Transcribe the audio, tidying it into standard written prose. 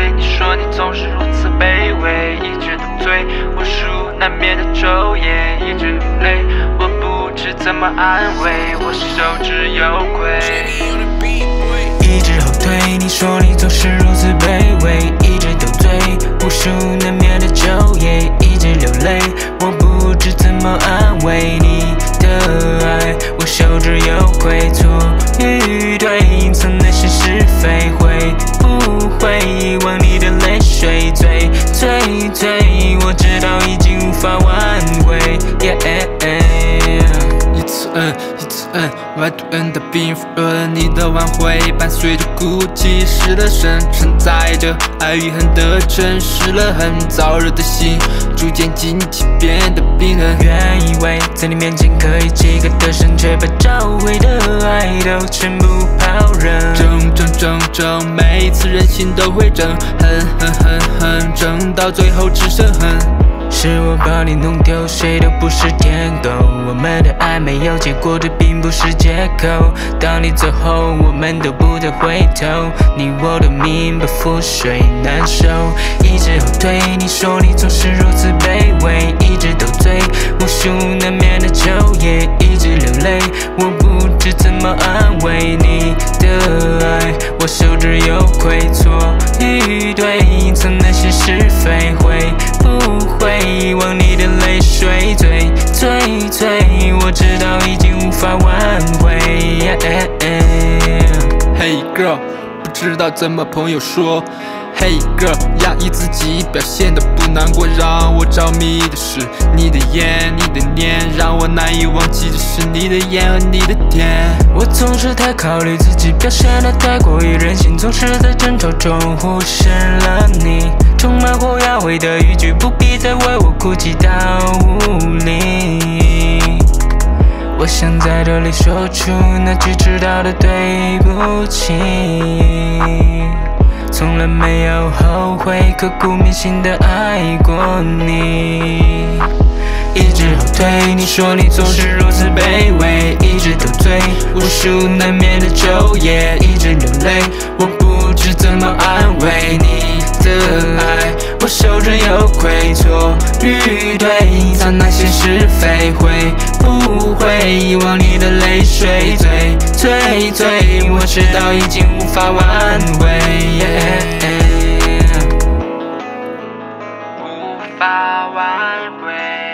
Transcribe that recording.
对你说你总是如此卑微，一直都对无数难眠的昼夜，一直流泪，我不知怎么安慰，我受之有愧。 一直后退，你说你总是如此卑微，一直都对无数难眠的昼夜，一直流泪，我不知怎么安慰你的爱，我受之有愧。错与对，隐藏那些是非，会不会遗忘你的泪水？最，我知道已经无法挽回。 一次，why to end up being for 你的挽回，伴随着哭泣时的深，承载着爱与恨的城市了很燥热的心，逐渐惊奇变得冰冷。 原以为在你面前可以几个得胜，却把找回的爱都全部抛扔。 争，每一次人心都会争，恨，争到最后只剩恨。 是我把你弄丢，谁都不是天狗。我们的爱没有结果，这并不是借口。当你走后，我们都不再回头。你我都明白覆水难收，一直后退。你说你总是如此卑微，一直都对无数难眠的昼夜，一直流泪，我不知怎么安慰你的爱，我受之有愧。错与对，隐藏那些是非，会不会遗忘你的泪水？最，我知道已经无法挽回。 Hey girl， 不知道怎么朋友说。Hey girl， 压抑自己，表现得不难过。让我着迷的是你的眼，你的念，让我难以忘记的是你的眼和你的甜。 我总是太考虑自己，表现得太过于任性，总是在争吵中忽视了你。充满火药味的语句，不必再为我哭泣到无力。我想在这里说出那句知道的对不起，从来没有后悔，刻骨铭心的爱过你。一直后退，你说你总是如此卑微，一直都对无数难眠的昼夜，一直流泪，我不知怎么安慰你的爱，我受之有愧。错与对，隐藏那些是非，会不会遗忘你的泪水？最，我知道已经无法挽回。 无法挽回。